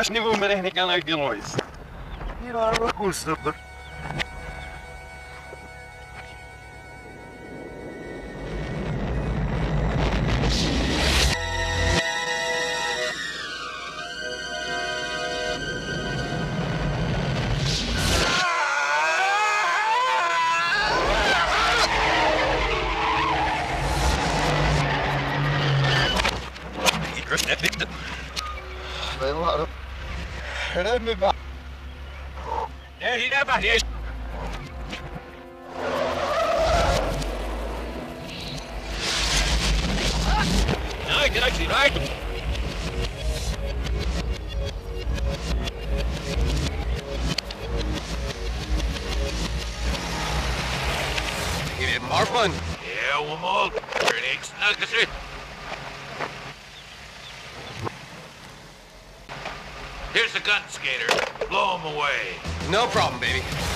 Mas niet meer in kan uit die nooit. Hier waren we goed stoppen. Marpun. Ja, omhoog. Niks nakkesit. Here's the gun, skater. Blow him away. No problem, baby.